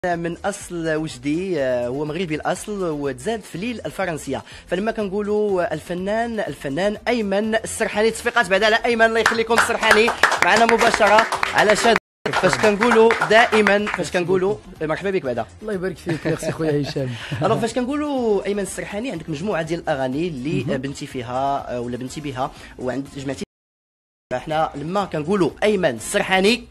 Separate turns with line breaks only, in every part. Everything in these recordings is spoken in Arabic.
من اصل وجدي، هو مغربي الاصل وتزاد في ليل الفرنسيه. فلما كنقولوا الفنان ايمن السرحاني، تصفيقات بعدا على ايمن، الله يخليكم السرحاني معنا مباشره على شاد. فاش كنقولوا دائما، فاش كنقولوا مرحبا بك بعدا.
الله يبارك فيك، ميرسي خويا هشام.
الوغ فاش كنقولوا ايمن السرحاني عندك مجموعه ديال الاغاني اللي بنتي فيها ولا بنتي بها وعند جمعتي. احنا لما كنقولوا ايمن السرحاني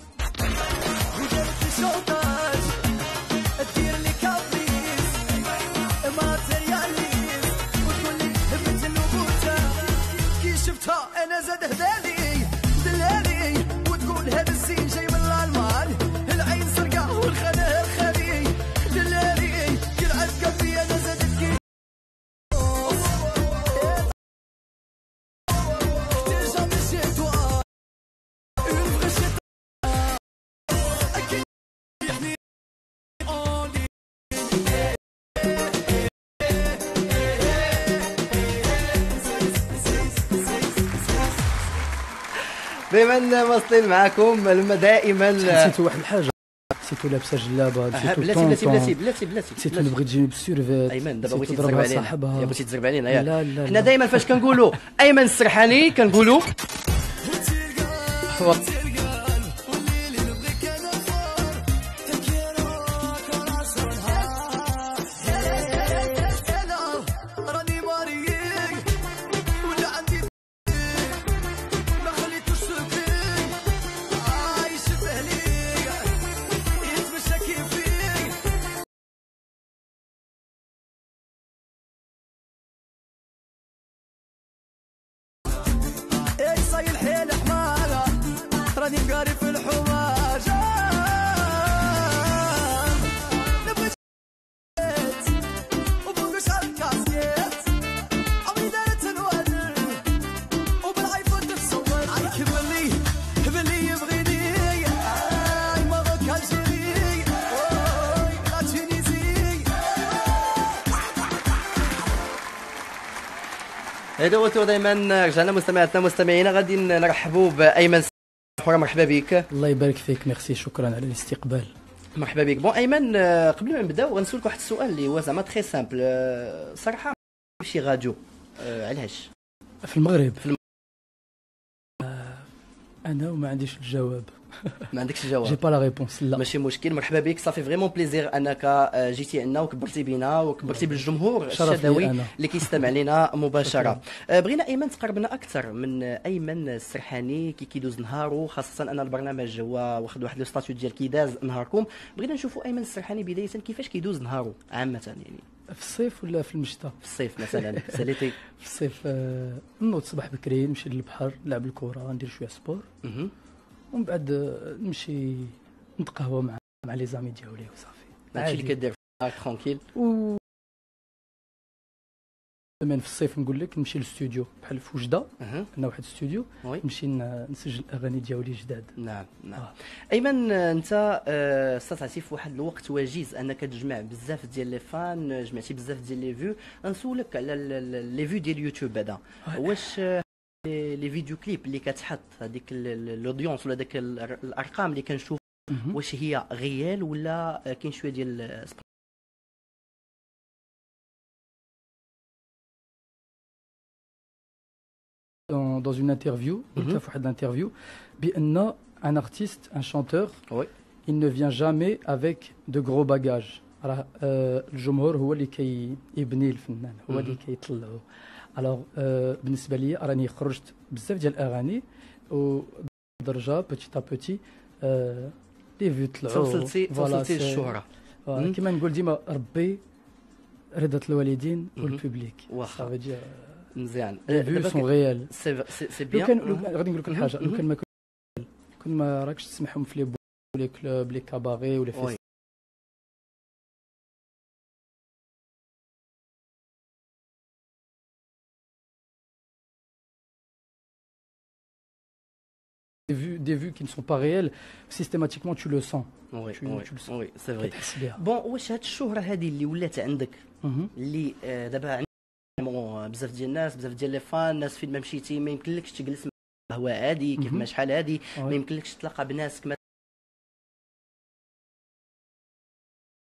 انا زاد هدالي دلالي وتقول هذا السين جاي من الالمان، العين زرقاء والخناهر خالي دلالي يلعب قلبي انا زادت كي déjà mais chez toi une vraie chez
دائما واصلين معكم لما دائما.
نسيتو واحد الحاجه، نسيتو لابسه جلابه، نسيتو
بلاتي
نسيتو نبغي تجيني بالسيرفيت.
ايمن دابا بغيتي
تضرب
تزرب علينا،
صاحبها،
بغيتي تزرب علينا ياك.
لا لا
حنا دائما فاش كنقولوا ايمن السرحاني كنقولوا
صايل حيل حمارة راني مقاري في الحمار نبغي وبوقش على الكاسيت عمري دارت نوادر وبالعيفون تتصور عيك بلي يبغيني ماروك الجيري لا تونيزي.
هذا هو دائما. رجعنا مستمعينا غادي نرحبوا بايمن. مرحبا بك.
الله يبارك فيك، ميرسي، شكرا على الاستقبال.
مرحبا بك. بون ايمن، قبل ما نبداو غنسولك واحد السؤال اللي هو زعما تري سامبل. صراحه شي راديو علاش
في المغرب؟ انا وما عنديش الجواب.
ما عندكش الجواب؟
جي با لا ريبونس. لا
ماشي مشكل. مرحبا بك، صافي فريمون بليزير انك جيتي عندنا وكبرتي بينا وكبرتي بالجمهور الشدوي اللي كيستمع لنا مباشره. بغينا ايمن تقربنا اكثر من ايمن السرحاني كي كيدوز نهارو، خاصه ان البرنامج هو واخد واحد لو ستاتيو ديال كيداز نهاركم. بغينا نشوفوا ايمن السرحاني بدايه كيفاش كيدوز نهارو عامه، يعني
في الصيف ولا في المشتى؟
في الصيف مثلا ساليتي.
في الصيف نوض صباح بكري، نمشي للبحر، نلعب الكره، ندير شويه سبور، ومن بعد نمشي نتقهوى مع لي زامي ديالي وصافي.
هادشي اللي كدير ترونكيل.
من في الصيف نقول لك نمشي للاستوديو بحال في وجده، عندنا واحد الاستوديو، نمشي نسجل الاغاني ديالي جداد.
نعم. ايمن، انت استطعتي في واحد الوقت وجيز انك تجمع بزاف ديال لي فان، جمعتي بزاف ديال لي فيو. نسولك على لي فيو ديال اليوتيوب بعدا، واش لي فيديو كليب اللي كتحط هذيك الاودينس ولا داك الارقام اللي كنشوف، واش هي غيال ولا كاين شويه ديال
dans une interview, في واحد الانترفيو، بان un artiste, un chanteur, il ne vient jamais avec de gros bagages. راه الجمهور هو اللي كيبني الفنان، هو اللي كيطلعو. الوغ بالنسبه لي راني خرجت بزاف ديال الاغاني ودرجه بوتيت ا بوتي لي فيو طلعوا،
وصلتي للشهره.
كما نقول ديما ربي رضا الوالدين والبوبليك.
واخا مزيان.
لي فيو سون ريال،
سي بيان.
غادي نقول لك حاجه، لو كان ما راكش تسمعهم في لي بو لي كلوب لي كاباري ولا في des vues qui ne sont pas réelles, systématiquement tu le sens.
tu le sens. Oui, c'est vrai. Bon, واش هاد الشهرة هذه اللي ولات عندك، اللي دابا بزاف ديال الناس، بزاف ديال لي فان، الناس فين ما مشيتي ما يمكنلكش تجلس هو عادي كيف ما شحال هادي، ما يمكنلكش تلاقى بناس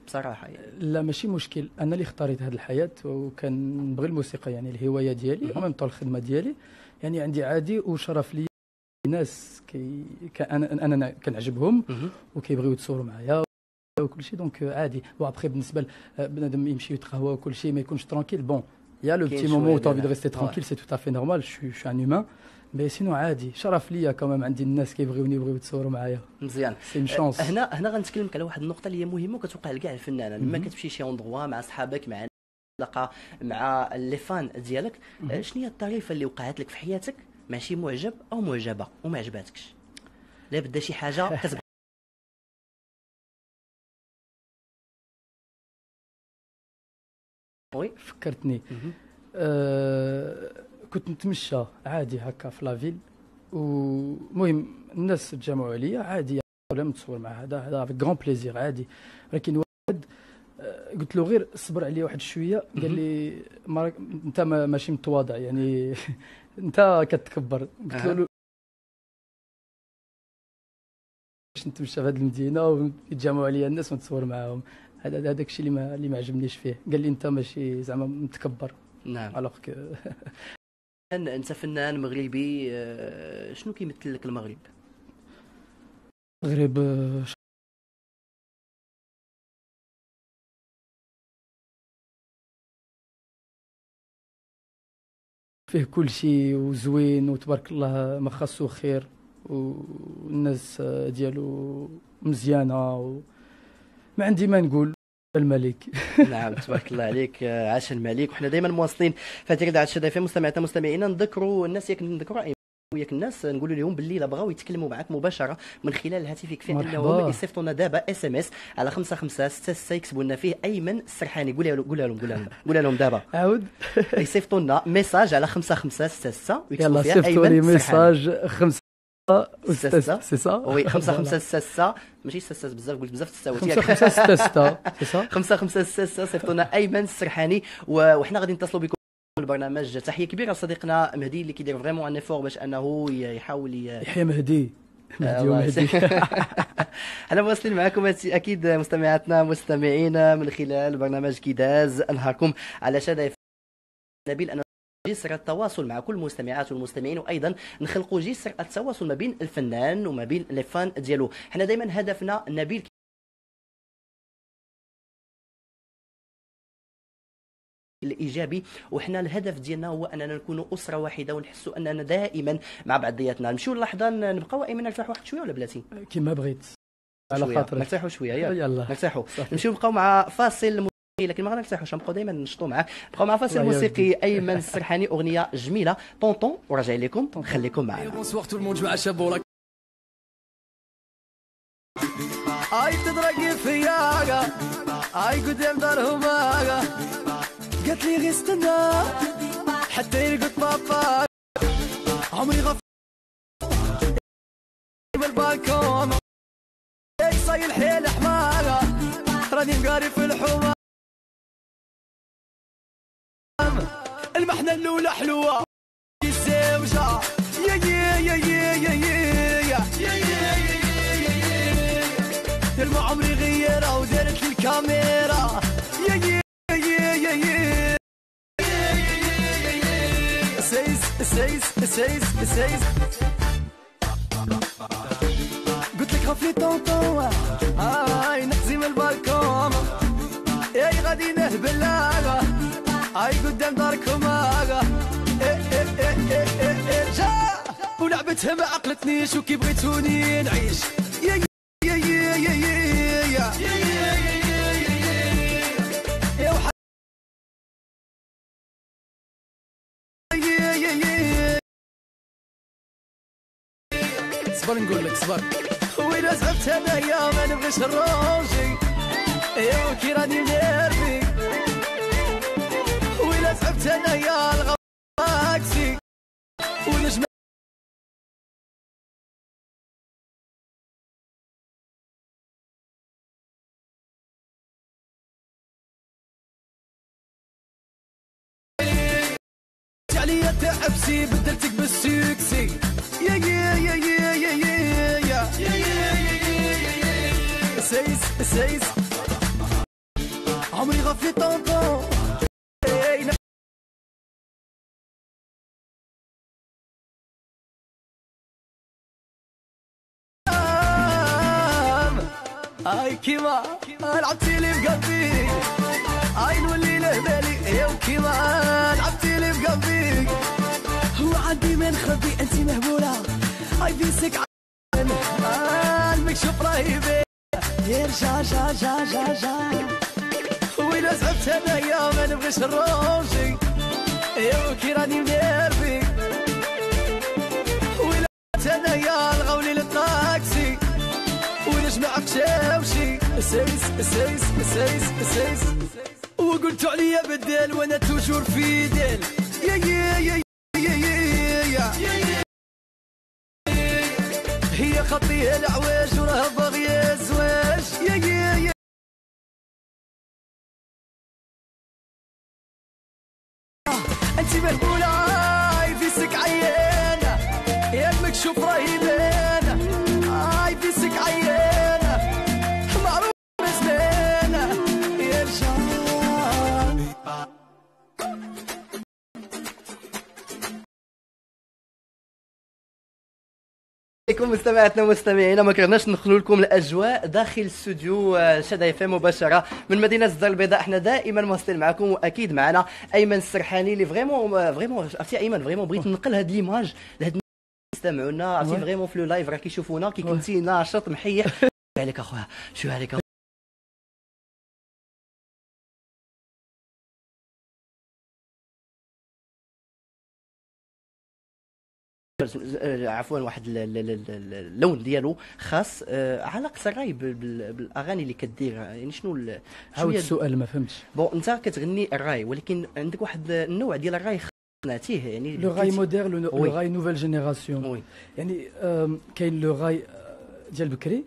بصراحه يعني.
لا ماشي مشكل، انا اللي اختاريت هذه الحياه وكنبغي الموسيقى، يعني الهوايه ديالي ومن طول الخدمه ديالي، يعني عندي عادي وشرف لي ناس انا كنعجبهم وكيبغيو يتصوروا معايا وكل شيء، دونك عادي. وابخي بالنسبه بنادم يمشي يتقهوى وكل شيء ما يكونش ترانكيل، بون يا لو بتي مومون où tu as envie de rester tranquille, c'est tout à fait normal, je suis un humain, mais sinon عادي. شرف ليا كمان عندي الناس كيبغيوني يبغيو يتصوروا معايا.
مزيان.
سي شانس.
هنا غنتكلمك على واحد النقطه اللي هي مهمه وكتوقع لكاع الفنانه لما كتمشي شي اندغوا مع صحابك، مع تلاقى مع لي فان ديالك. شنو هي الطريفه اللي وقعت لك في حياتك مع شي معجب او معجبه وما عجباتكش؟ لا بدا شي حاجه كتبقى وي
فكرتني. كنت نتمشى عادي هكا في لافيل، ومهم الناس تجمعوا عليا عادي، ولا نتصور مع هذا افيك غون بليزير عادي. ولكن واحد قلت له غير صبر عليا واحد شويه، قال لي انت ماشي متواضع يعني انت كتكبر. قلت له باش نتمشى في هذه المدينه ويتجمعوا عليا الناس ونتصور معاهم، هذاك الشيء اللي ما عجبنيش فيه. قال لي انت ماشي زعما متكبر.
نعم.
الوغ كو
انت فنان مغربي، شنو كيمثل لك المغرب؟
المغرب فيه كل شيء وزوين وتبارك الله ما خاصو خير، والناس ديالو مزيانه ما عندي ما نقول. الملك.
نعم تبارك الله عليك، عاش الملك. وحنا دائما مواصلين في هذه اذاعه شدا اف ام. مستمعينا نذكروا الناس، نذكروا وياك الناس نقولوا لهم باللي لا بغاو يتكلموا معك مباشره من خلال هاتفك يكفي انهم يصيفطوا دابا اس ام اس على 5566 يكتبوا لنا فيه ايمن السرحاني. قولها لهم دابا
عاود
يصيفطوا لنا ميساج على 5566
ويكتبوا فيها ايمن ميساج 5 سي سا
وي 5566 ماشي 6 بزاف، قلت بزاف تساوي
5566
صيفطوا لنا ايمن السرحاني وحنا غادي نتصلوا بكم البرنامج. تحيه كبيره لصديقنا مهدي اللي كيدير فريمون ان افور باش انه يحاول
يحيى مهدي.
انا مواصلين معكم اكيد مستمعاتنا مستمعينا من خلال برنامج كيداز انهاركم على شدا نبيل. انا جسر التواصل مع كل المستمعات والمستمعين، وايضا نخلقوا جسر التواصل ما بين الفنان وما بين لي فان ديالو. حنا دائما هدفنا نبيل الايجابي، وحنا الهدف ديالنا هو اننا نكونوا اسره واحده ونحسوا اننا دائما مع بعضياتنا. نمشيو للحظه نبقاو ايمن نرتاحوا واحد شويه ولا بلاتي؟
كما بغيت على خاطرك.
نرتاحوا شويه
يلا
نرتاحوا. نمشيو نبقاو مع فاصل، لكن ما غنرتاحوش، نبقاو دائما نشطوا معاك. نبقاو مع فاصل موسيقي ايمن السرحاني، اغنيه جميله طونطون، وراجع لكم خليكم معنا.
بونسوار تو الموند مع شابولا. هاي تدرق فيا هاي قدام دارهم قالت لي غير استنى حتى يرقد بابا عمري غف بالبالكون صاي الحيل حمارة راني مقاري في الحومة المحنة الأولى حلوة الزوجة يا يا يا يا يا يا يا ما عمري غيرها ودارت لي الكاميرا يا يا يا يا يا سيس قلت لك خاف لي طونطون هاي نحزي من البالكون اي غادي نهبل هاي قدام داركم جا ولعبتها ما عقلتنيش وكي بغيتوني نعيش يا يا يا يا يا صبر نقول لك صبر وين زعبت انايا ما نبغيش الروجي ايوا كي راني نيرفي وين زعبت انايا الغاكسي ونجم عليا تعبسي بدلتك بالسكسي يا يا يا يا يا يا يا سيس صافي طونطون اي كيما لعبتي لي بقلبي اي نولي له بالي يا كيما لعبتي لي بقلبي وعندي ما نخبي انت مهبوله اي بيسك المكشوف راهي يرجع جا جا جا جا وين زعبت انايا ما نبغيش نروجي يا كي راني مديربي وين انايا الغولي للطاكسي ونجمع كشاوشي سيس سيس سيس سيس وقلتوا عليا بدل وانا توجور في ديل يا يا يا يا هي خطيه العواج وراه باغيه الزواج يا يا يا انت مهبوله في سك عيانه يا المكشوف راهي بانه في سك عيانه معروف مزنانه يا رجال
عليكم مستمعاتنا ومستمعينا، ما كرهناش ندخلوا لكم الاجواء داخل استوديو شادي اف ام مباشره من مدينه الدار البيضاء. احنا دائما مواصلين معكم، واكيد معنا ايمن السرحاني اللي فريمون عرفتي ايمن فريمون بغيت ننقل هذه ليماج لهاد يستمعونا، عرفتي فريمون في لو لايف راه كيشوفونا كي كنتي ناشط محيح. عليك اخويا شو عليك عفوا واحد اللون ديالو خاص. علاقة الراي بالاغاني اللي كدير يعني شنو
عاود السؤال ما فهمتش.
بون انت كتغني الراي ولكن عندك واحد النوع ديال الراي خصناتيه يعني
لو راي موديرن لو راي نوفيل جينيراسيون يعني كاين لو راي ديال بكري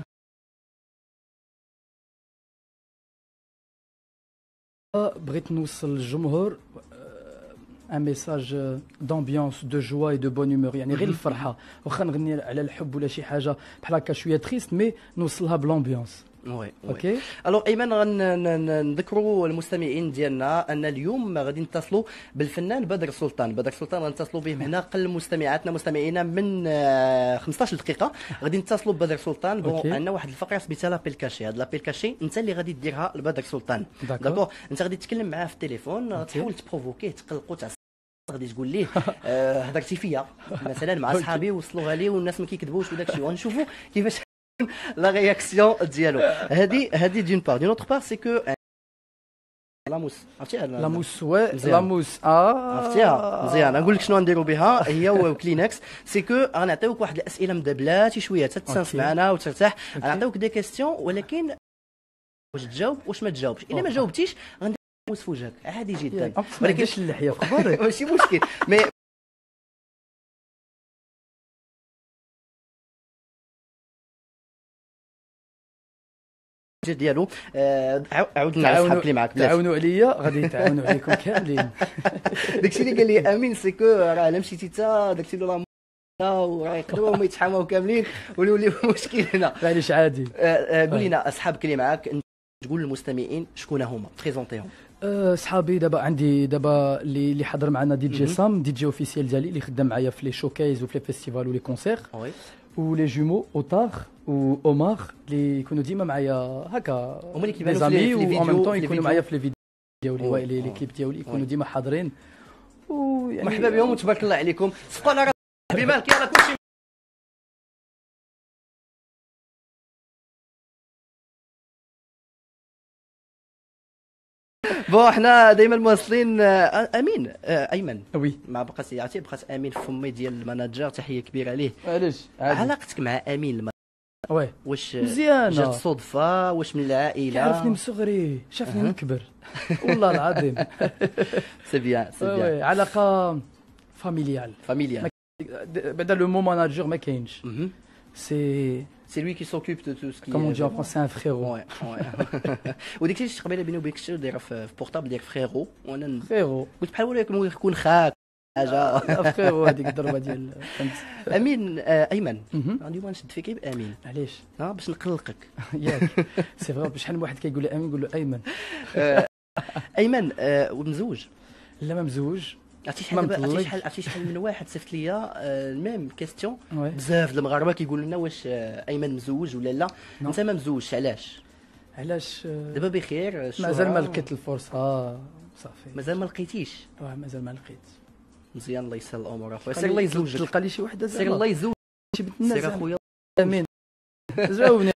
بغيت نوصل للجمهور ان ميساج دامبيونس دو جوا اي دو بون هومور، يعني غير الفرحه واخا نغني على الحب ولا شي حاجه بحال هكا شويه تريست مي نوصلها بلامبيونس.
وي
اوكي
الوغ ايمن نذكروا المستمعين ديالنا ان اليوم غادي نتصلوا بالفنان بدر سلطان. بدر سلطان غنتصلوا به هنا قل مستمعاتنا مستمعينا من 15 دقيقه غادي نتصلوا ببدر سلطان. بون عندنا واحد الفقره سميتها لابيل كاشي. هاد لابيل كاشي انت اللي غادي ديرها لبدر سلطان. داكور انت غادي تتكلم معاه في التليفون، غتحاول تبروفوكيه تقلقو غادي تقول ليه هضرتي فيا مثلا مع صحابي وصلوها ليه والناس ما كيكذبوش وداك الشيء، ونشوفوا كيفاش لا رياكسيون ديالو. هذه دون بار. دون اوتر بار سي كو لاموس عرفتي
لاموس لاموس
عرفتيها مزيان. نقول لك شنو نديروا بها هي وكلينكس. سي كو غنعطيوك واحد الاسئله مدبلات شويه تتسنس معنا وترتاح. غنعطيوك دي كيستيون ولكن واش تجاوب واش ما تجاوبش. الا ما جاوبتيش غندير لاموس في وجهك عادي جدا،
ولكن اللحيه في خبارك
ماشي مشكل. مي ديالو عاودنا على الصحاب اللي معاك
تعاونوا عليا غادي يتعاونوا عليكم كاملين.
داكشي اللي قال لي امين سي كو راه الا مشيتي تا درتي له وراه يقدروا هما يتحاموا كاملين ونوليو مشكل هنا.
معليش عادي.
قول لنا اصحابك اللي معاك، تقول للمستمعين شكون هما، بريزونتيهم.
صحابي دابا عندي دابا اللي حضر معنا دي جي سام دي جي اوفيسيال ديالي اللي خدام معايا في لي شوكيز وفي لي فيستيفال ولي كونسير، ولي جومو اوتار واومار اللي يكونوا ديما معايا هكا
هما اللي كيبانوا
في الفيديو ومن طون يكونوا معايا في لي فيديو ديالي لي كليب ديالي يكونوا ديما حاضرين.
ويعني مرحبا بهم وتبارك الله عليكم. صفقوا على راسكم مالك يلاه كلشي. بون حنا دائما مواصلين. امين ايمن
وي
ما بقاش عرفتي بقات امين في فمي ديال الماناجر، تحيه كبيره ليه.
علاش
علاقتك مع امين
وي
واش
مزيانه
جات صدفه واش من العائله؟
كيعرفني من صغري شافني نكبر والله العظيم.
سي بيان سي بيان.
علاقه فاميليال بعدا لو مو ماناجر ما كاينش.
C'est lui qui s'occupe de tout ce qui.
Comme on dit en français, un frérot.
Ouais. وديك الشيء قبيله بيني وبينك شنو دايره في بورطابل ديال فريرو، وانا
فريرو
قلت بحال ولا يكون خاك حاجه.
فريرو هذيك الضربه ديال
امين. ايمن اليوم نشد فيك بامين.
علاش؟
باش نقلقك.
ياك سي فري. شحال من واحد كيقول لي امين نقول له ايمن.
ايمن ومزوج؟
لا ما مزوج.
عرفتي
ما
شحال دابا،
مطلقش.
عرفتي شحال من واحد صيفط ليا الميم كيستيون.
وي.
بزاف د المغاربه كيقولوا لنا واش ايمن مزوج ولا لا.
نو.
انت ما مزوجش، علاش؟
علاش
دابا بخير؟
مازال ما
الشهرة؟
لقيت الفرصه صافي.
مازال ما لقيتيش؟
مازال ما لقيت.
مزيان، الله يسهل الامور اخويا. سير الله يزوجك،
تلقى لي شي وحده
سير
زعما
الله يزوجك،
شي بنت الناس
سير
زعما.
اخويا.
امين. جاوبني.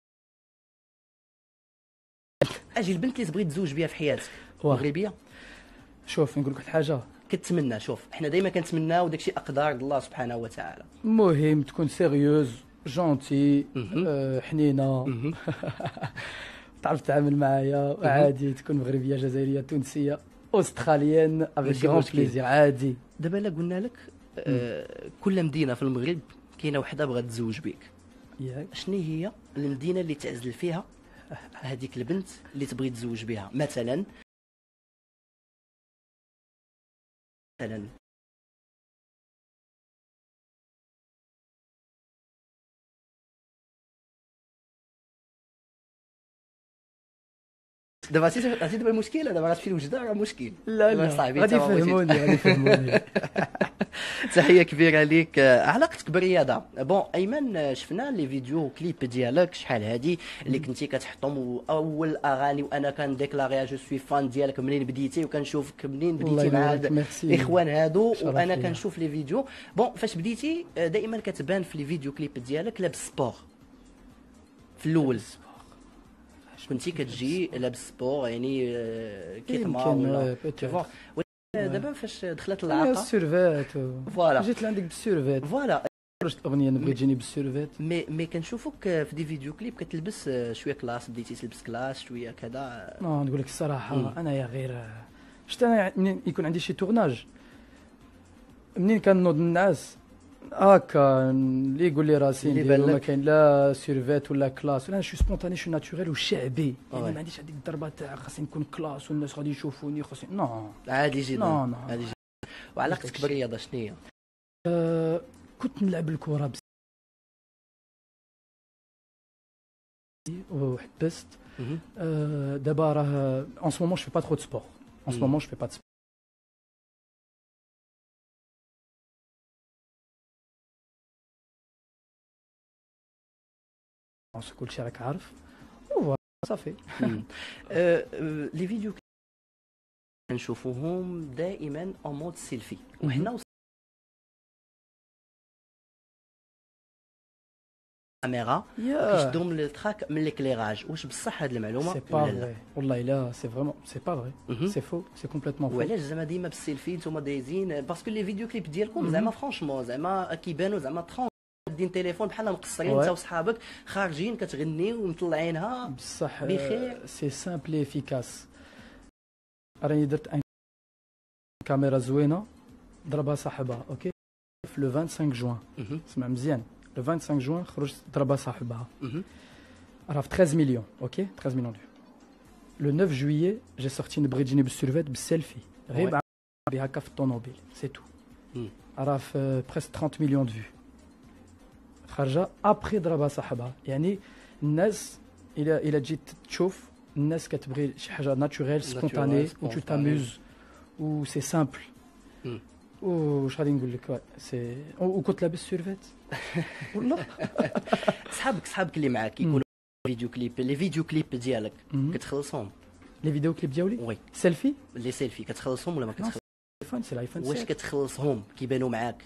اجي البنت اللي تبغي تزوج بها في حياتك
واه.
مغربيه.
شوف نقول لك واحد الحاجه،
كتمنى، شوف احنا دائما كنتمناو داكشي اقدار الله سبحانه وتعالى.
المهم تكون سيريوز جونتي
مهم.
حنينه
مهم.
تعرف تتعامل معايا عادي، تكون مغربيه جزائريه تونسيه استراليين افيك
ماشي
غون
مشكل.
بليزير عادي.
دابا لا قلنا لك كل مدينه في المغرب كاينه وحده بغات تزوج بك،
ياك
شنو هي المدينه اللي تعزل فيها هذيك البنت اللي تبغي تزوج بها؟ مثلا دابا عرفتي دابا المشكله، دابا غتمشي لوجده راه مشكل.
لا
دابا
لا
صاحبي
غادي
أنت ما بغيتيش.
يفهموني غادي يفهموني.
تحيه كبيره ليك. علاقتك بالرياضه، بون ايمن شفنا لي فيديو كليب ديالك شحال هادي اللي كنتي كتحطهم، واول اغاني وانا كنديكلاري جو سوي فان ديالك منين بديتي، وكنشوفك منين
الله
بديتي مع
يبارك،
هاد
ميرسي.
الاخوان هادو،
شرف
وانا
ليا.
كنشوف لي فيديو. بون فاش بديتي دائما كتبان في لي فيديو كليب ديالك لابس سبور في الاول، كنتي كتجي لابس سبور يعني كيتما
يمكن،
ولا
peut-être.
تشوفوا. دابا فاش دخلت
انا
العاقه
السيرفيت
فوالا.
جيت لعندك بالسيرفيت،
فوالا،
خرجت الاغنيه نبغي تجيني بالسيرفيت.
مي كنشوفك في دي فيديو كليب كتلبس شويه كلاس، بديتي تلبس كلاس شويه كذا.
نقول لك الصراحه انا يا غير شفت انا منين يكون عندي شي تورناج، منين كنوض الناس هكا اللي يقول لي راسي
اللي
ندير
بان
ما
لك.
كاين لا سيرفيت ولا كلاس، ولا انا شو سبونتاني شو ناتوريل وشعبي، يعني
وي.
ما عنديش هذيك الضربه تاع خاصني نكون كلاس والناس غادي يشوفوني خاصني نو.
عادي جدا،
نو.
عادي جدا. وعلاقتك بالرياضه شنو هي؟
كنت نلعب الكره بس وحبست.
مهم.
دابا راه اون سو مومون جو في با ترو دو سبور، اون سو مومون جو في با دو سبور، كلشي راك عارف صافي.
لي فيديو كليب كنشوفوهم دائما اون مود سيلفي، وحنا كاميرا كيشدهم التراك من ليكليراج. واش بصح هاد المعلومه
سي با
ولا لا؟
فري والله لا سي فريمون سي با فري، سي فو، سي كومبليتمون فو.
وعلاش زعما ديما بالسيلفي نتوما دايزين؟ باسكو لي فيديو كليب ديالكم زعما فرانشمون زعما كيبانوا زعما دين تليفون بحال مقصرين انت وصحابك خارجين كتغنيو ومطلعينها
بصح
بخير.
سي سامبل افيكاس. راني درت ان كاميرا زوينه ضربها صاحبها اوكي في لو 25 جوان، اسمع مزيان، لو 25 جوان خرجت ضربها صاحبها راه في 13 مليون اوكي 13 مليون دو. لو 9 جويي جي سورتي نبغي تجيني بالسيرفيت بالسيلفي غير بها هكا في الطوموبيل سي تو، راه في بريس 30 مليون دو خارجه ابخي ضربها صاحبها. يعني الناس الى جيت تشوف الناس كتبغي شي حاجه ناتوريل سبونتاني و تو تاموز و سي سامبل. واش غادي نقول لك سي وكنت لابس سيرفيت والله.
صحابك اللي معاك يكونوا فيديو كليب، لي فيديو كليب ديالك كتخلصهم؟
لي فيديو كليب ديالي
وي
سيلفي
لي سيلفي كتخلصهم ولا ما كتخلصهم؟
الايفون سي الايفون
واش كتخلصهم كيبانوا معاك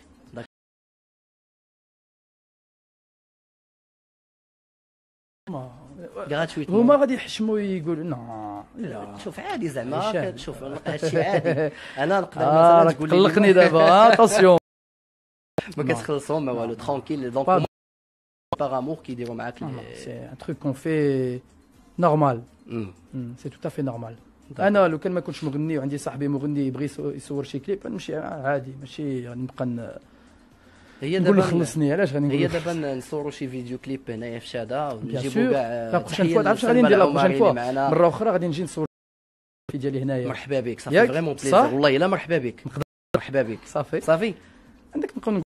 غراتويتمون؟
هما غادي يحشموا يقولوا نو لا
شوف عادي زعما
هشام.
شوف هادشي عادي. انا نقدر
راك
مثلا تقول لي
تقلقني دابا اتونسيون
ما كتخلصهم ما والو ترونكيل دونك باغ امور كيديروا معاك
سي ان تروك كون في نورمال، سي تو افي نورمال. انا لو كان ما كنتش مغني وعندي صاحبي مغني يبغي يصور شي كليب نمشي عادي، ماشي غادي نبقى
هي
نقول
دابا
خلصني علاش غادي نقول
هي دابا نصوروا شي فيديو كليب هنايا في شاده
بيان
ونجيبوا
سور
كاع
لا بروشين فوا تعرف غادي ندير لا بروشين فوا مره اخرى غادي نجي نصور في ديالي هنايا.
مرحبا بك صافي
ياك؟
فريمون
صح؟
بليزير والله الا مرحبا بك مرحبا بك صافي
عندك نبقاو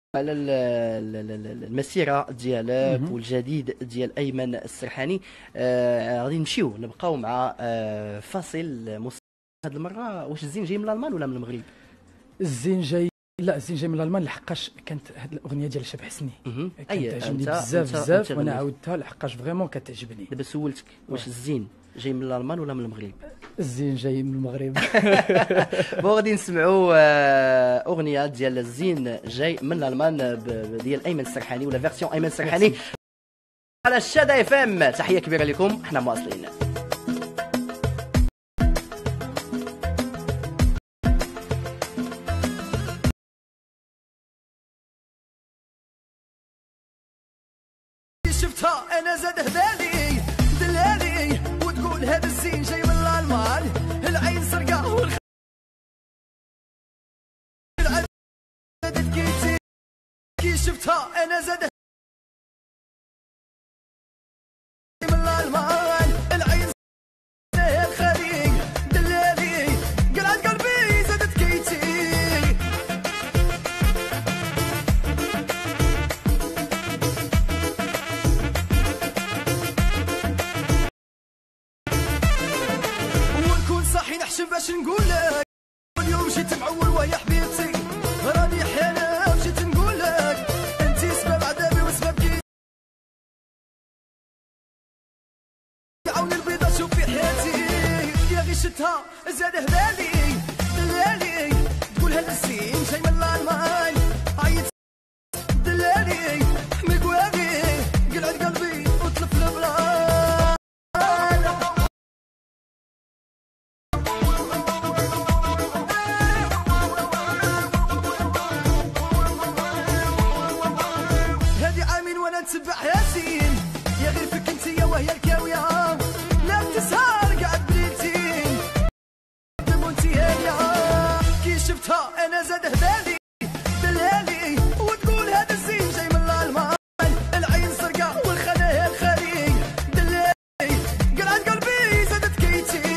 على المسيره ديالك والجديد ديال ايمن السرحاني. غادي نمشيو نبقاو مع فاصل هذه المره. واش الزين جاي من الالمان ولا من المغرب؟
الزين جاي، لا الزين جاي من الالمان، لحقاش كانت هذه الاغنيه ديال شاب حسني كانت تعجبني بزاف وانا عاودتها لحقاش فريمون كتعجبني.
دابا سولتك واش الزين جاي من الالمان ولا من المغرب؟
الزين جاي من المغرب.
بون غادي نسمعوا اغنيه ديال الزين جاي من الالمان ديال ايمن السرحاني ولا فيرسيون ايمن السرحاني على الشادة اف ام. تحيه كبيره لكم، احنا مواصلين.
شفتها انا زاد هدالي دلالي وتقول هذا الزين جاي من الالمان، العين سرقه والخ كي شفتها انا زاد من الالمان، العين الخليج دلالي قلعت قلبي زادت كيتي. صاحي نحشم باش نقول لك اليوم جيت معول ويا حبيبتي راني حاله وجيت نقول لك انتي سبب عذابي وسبب كي عاوني البيضه شوف في حياتي يا غي شتها زاد هلالي دلالي تقول هذا الزين جاي من الالمان، عيط دلالي مقواقي قلعت قلبي وطلف البلاد. نتبع ياسين يا غير فيك انتيا وهي الكاويه لا تسهر قاعد بليلتين دمونتي هي كي شفتها انا زاد هدالي دلالي وتقول هذا الزين جاي من الالمان، العين سرقه والخنا الخليج دلالي قلعت قلبي زادت كيتي.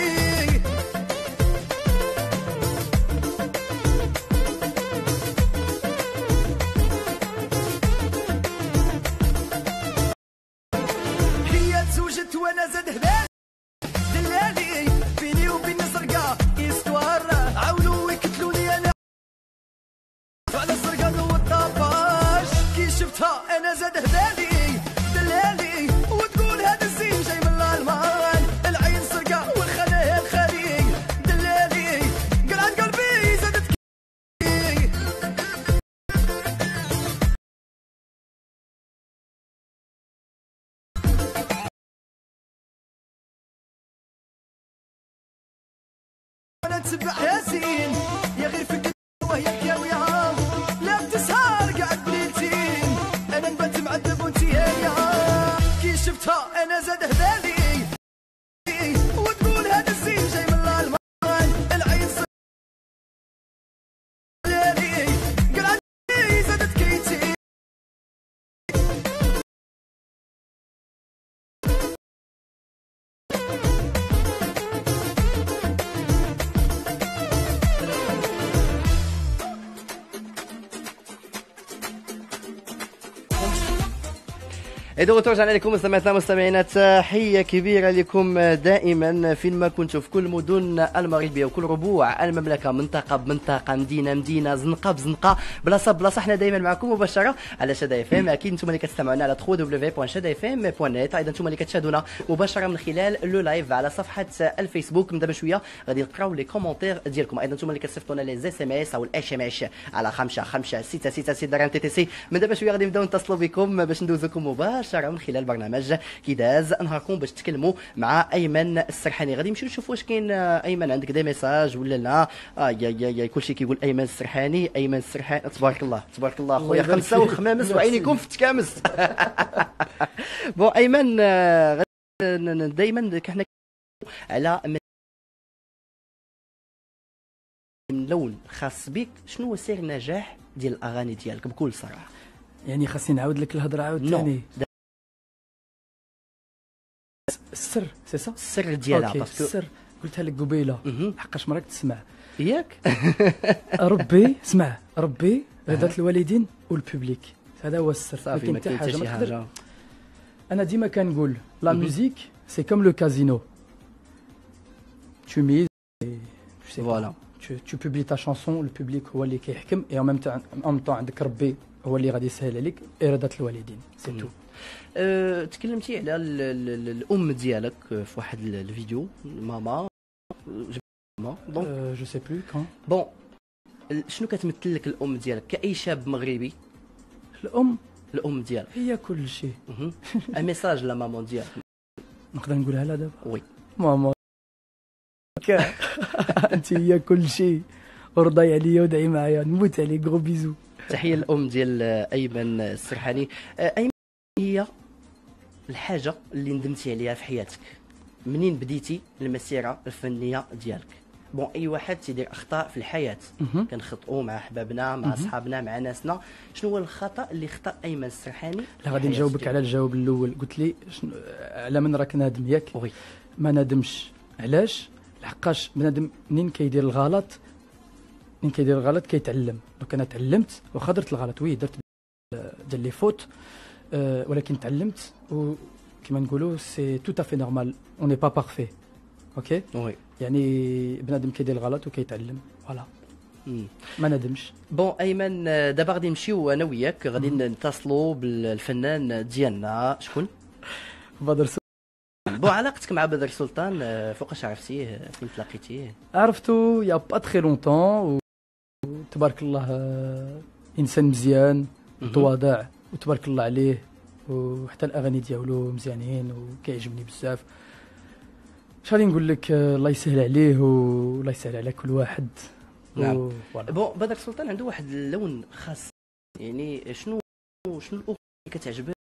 زوجت وانا زاد هلال دلالي بيني وبين زرقاء استوار عاونوا ويقتلوني انا على الزرقاء والطفاش. كي شفتها انا زاد هلالي دلالي وتقول هذا الزين جاي من الالمان، العين زرقاء والخنا الخليج دلالي قلعت قلبي زادت كي. نتبع ياسين يا غير فيك وهي الكاويه لا تسهر قاعد بليلتين انا نبات معذب وانتي هي كي شفتها انا زاد هدالي وتقول هذا الزين جاي من الالمان، العين دلالي قلعت زادت كيتي.
إذا رجعنا لكم مستمعينا تحية كبيرة لكم دائما فين ما كنتوا في كل مدن المغربية وكل ربوع المملكة، منطقة بمنطقة، مدينة زنقة بزنقة، بلاصة احنا دائما معكم مباشرة على شادة اف ام. اكيد انتم اللي كتستمعونا على www.shadafm.net، ايضا انتم اللي كتشاهدونا مباشرة من خلال لو لايف على صفحة الفيسبوك. من دابا شوية غادي نقراو لي كومونتير ديالكم، ايضا انتم اللي كتصيفطونا لي اس ام اس او الاس ام اس على 55666 درهم تي تي سي. من دابا شوية غادي نبداو نتصلوا بكم باش ندوزوكم مباشرة من خلال برنامج كي داز نهاركم باش تكلموا مع ايمن السرحاني. غادي نمشيو نشوفوا واش كاين ايمن عندك دي ميساج ولا لا. يا كلشي كيقول ايمن السرحاني ايمن السرحاني. تبارك الله تبارك الله خويا، خمسه وخمامس وعينيكم في التكامس. بون ايمن دائما حنا على من لون خاص بك، شنو هو سر النجاح ديال الاغاني ديالك بكل صراحه؟
يعني خاصني نعاود لك الهضره عاود ثاني. السر سي سا
السر ديالها
باسكو السر قلتها لك قبيله حقاش ما راك تسمع
ياك.
ربي اسمع، ربي رضا الوالدين والبوبليك. هذا هو السر.
صافي ما كاين حتى شي حاجه.
انا ديما كنقول لا ميوزيك سي كوم لو كازينو. tu mises et tu sais voilà tu publies ta chanson, le public هو اللي كيحكم et en même temps عندك ربي هو اللي غادي يسهل عليك إرادة الوالدين سي تو.
تكلمتي على الام ديالك في واحد الفيديو ماما دونك
جو سي بلو كون
بون شنو كتمثل لك الام ديالك كاي شاب مغربي؟ الام ديالك
هي كل شيء.
ان ميساج لا مامون ديالك
نقدر نقولها لها دابا؟
وي
ماما انت هي كل شيء ورضاي عليا ودعي معايا نموت عليك. غو بيزو.
تحيه الام ديال ايمن السرحاني. ايمن هي الحاجه اللي ندمتي عليها في حياتك منين بديتي المسيره الفنيه ديالك؟ بون اي واحد تيدير اخطاء في الحياه كنخطئوا مع احبابنا مع اصحابنا مع ناسنا. شنو هو الخطا اللي خطا ايمن السرحاني؟
لا غادي نجاوبك على الجواب الاول. قلت لي على من راك نادم ياك؟
وي
ما نادمش. علاش؟ لحقاش بنادم منين كيدير الغلط كيتعلم. دونك انا تعلمت واخا درت الغلط وي درت ديال لي فوت ولكن تعلمت وكما نقولوا سي تو افي نورمال اون ني با بارفي. اوكي
وي
يعني بنادم كيدير الغلط وكيتعلم فوالا ما ندمش.
بون ايمن دابا غادي نمشيو انا وياك غادي نتصلوا بالفنان ديالنا. شكون؟
بدر سلطان.
بون علاقتك مع بدر سلطان فوقاش عرفتيه؟ فين تلاقيتيه؟
عرفتو يا با تري لونطون وتبارك الله انسان مزيان متواضع وتبارك الله عليه وحتى الاغاني ديالو مزيانين وكيعجبني بزاف. اش غادي نقول لك؟ الله يسهل عليه والله يسهل على كل واحد.
نعم. بون بدر سلطان عنده واحد اللون خاص يعني شنو الاغنيه اللي كتعجبك؟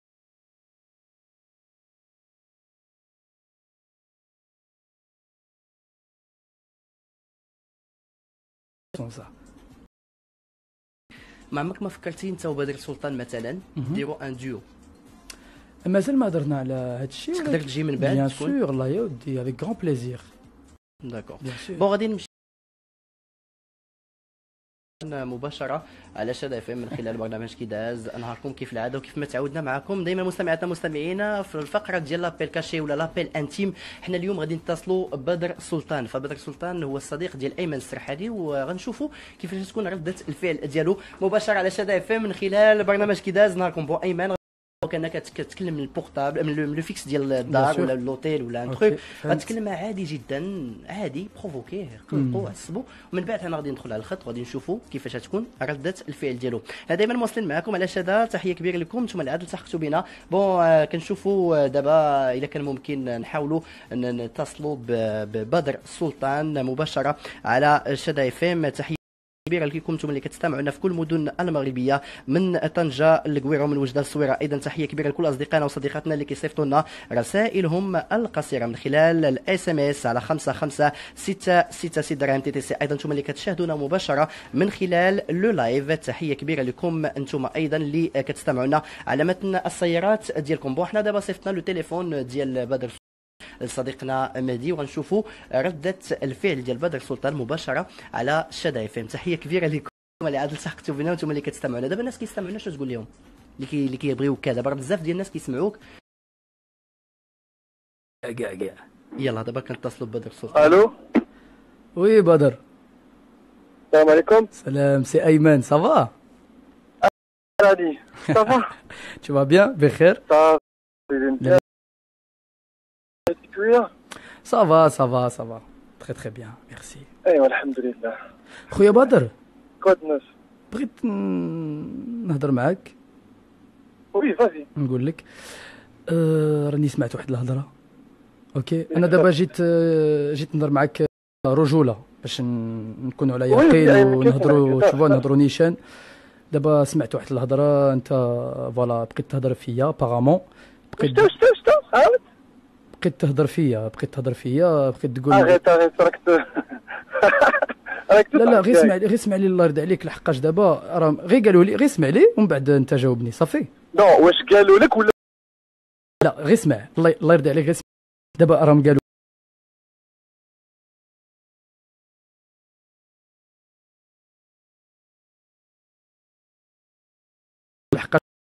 ما عمرك ما فكرتي انت وبدر سلطان مثلا ديروا ان ديو؟
مازال ما هضرنا على هذا الشيء.
تقدر تجي من بعد؟
بيان سور الله يودي افيك غون بليزير.
داكور بون غادي نمشي مباشره على شاد اف ام من خلال برنامج كي داز نهاركم كيف العاده وكيف ما تعودنا معكم دائما مستمعاتنا مستمعينا في الفقره ديال لابيل كاشي ولا لابيل انتيم. حنا اليوم غادي نتصلوا بدر سلطان. فبدر سلطان هو الصديق ديال ايمن السرحاني وغنشوفوا كيفاش تكون رده الفعل ديالو مباشره على شاد اف ام من خلال برنامج كي داز. نهاركم. بون ايمن كانك كتكلم من البورتابل من لو فيكس ديال الدار ولا لوطيل ولا ان تروك غتكلم عادي جدا عادي بروفوكيه قلقوا عصبوا ومن بعد حنا غادي ندخل على الخط وغادي نشوفوا كيفاش تكون رده الفعل ديالو. دائما مواصلين معكم على شاده. تحيه كبيره لكم نتوما العاد التحقتوا بنا. بون كنشوفوا دابا اذا كان ممكن نحاولوا نتصلوا ببدر سلطان مباشره على شاده اف ام. تحيه كبيره لكم انتم اللي كتستمعونا في كل المدن المغربيه من طنجه للقويره ومن وجده الصويره. ايضا تحيه كبيره لكل اصدقائنا وصديقاتنا اللي كيصيفطوا لنا رسائلهم القصيره من خلال الاس ام اس على 55666 درهم تي تي سي. ايضا انتم اللي كتشاهدونا مباشره من خلال لو لايف. تحيه كبيره لكم انتم ايضا اللي كتستمعونا على متن السيارات ديالكم. بون حنا دابا صيفطنا لو تليفون ديال بدر صديقنا مهدي وغنشوفوا رده الفعل ديال بدر سلطان مباشره على شاده اف ام. تحيه كبيره لكم اللي عاد التحقتوا بنا وانتم اللي كتستمعونا. دابا الناس كيستمعونا شنو تقول لهم اللي كيبغيوك كذا؟ دابا بزاف ديال الناس كيسمعوك كاع. يلا دابا كنتصلوا ببدر سلطان.
الو
وي بدر.
السلام عليكم.
سلام سي ايمن صافا؟
رادي صافا
tu vas bien بخير؟
صافي
ça va très très bien merci.
ايوا الحمد لله.
خويا بدر
كودنس
بغيت نهضر معاك.
وي فازي.
نقول لك راني سمعت واحد الهضره. اوكي انا دابا جيت نهضر معاك رجوله باش نكونوا على يقين ونهضروا شوفوا نهضروا نيشان. دابا سمعت واحد الهضره انت فوالا بقيت تهضر فيا بارامون
شتو عاود
بقيت تهضر فيا بقيت تقول
غير راك
لا غير اسمع لي الله يرضي عليك لحقاش دابا راه غير قالوا لي غير اسمع لي ومن بعد انت جاوبني صافي.
نو واش قالوا لك ولا
لا غير اسمع الله يرضي عليك غير اسمع. دابا راهم قالوا الحق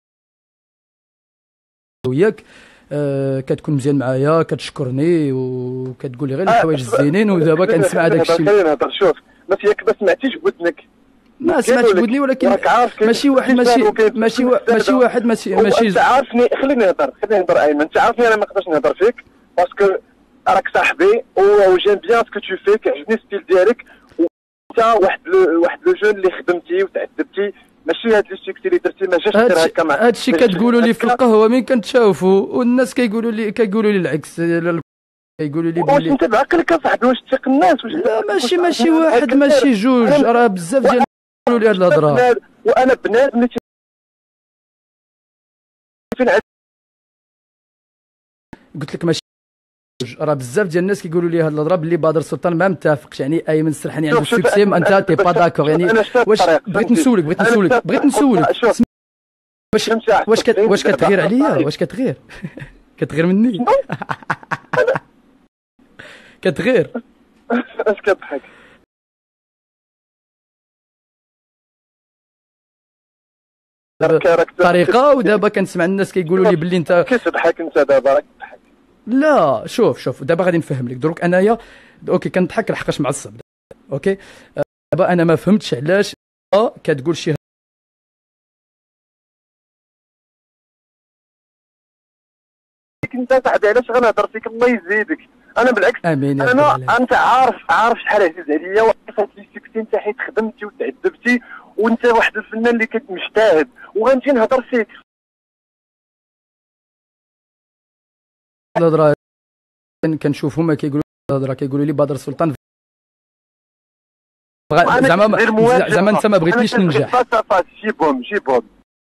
وياك كتكون مزيان معايا كتشكرني وكتقول لي غير الحوايج الزينين ودابا كنسمع هذاك الشيء.
خلينا نهضر. شوف ما فيك ما سمعتيش بودنك.
ما سمعتش بودني ولكن ماشي واحد ماشي
انت عارفني. خليني نهضر ايمن. انت عارفني انا ما نقدرش نهضر فيك باسكو راك صاحبي وجيم بيان سكو تو في. كيعجبني ستيل ديالك وانت واحد لو جون اللي خدمتي وتعذبتي. ماشي هاد لي سيكتي اللي درتي ما جاش غير هكا مع
هادشي كتقولوا لي في القهوه من كنتشافوا والناس كيقولوا لي العكس. كيقولوا لي
واش انت بعقلك اصاحبي واش تثق الناس؟ واش
لا ماشي واحد ماشي جوج راه بزاف ديال يقولوا لي هاد الهضره.
وانا بنادم
قلت لك ماشي جوج راه بزاف ديال الناس كيقولوا لي هاد الهضره باللي بدر سلطان ما متفقش. يعني ايمن السرحاني عنده سوكسي انت تي با داكور. يعني واش بغيت نسولك واش كتغير عليا؟ واش كتغير كتغير مني؟ كتغير
اش كتضحك؟
طريقه ودابا كنسمع الناس كيقولوا لي باللي انت
كتضحك. انت دابا راك تضحك.
لا شوف دابا غادي نفهم لك. دروك انايا اوكي كنضحك لحقاش معصب. اوكي دابا انا ما فهمتش علاش كتقول شي
انت صاحبي. علاش غنهضر فيك؟ الله يزيدك. انا بالعكس
امين.
انت عارف شحال عزيز عليا وعارف لي سكتي. انت حيت خدمتي وتعذبتي وانت واحد الفنان اللي كتمجتهد وغنجي نهضر فيك.
الهضره كنشوف هما كيقولوا الهضره كيقولوا لي بدر سلطان زعما انت ما بغيتنيش ننجح.
جيبهم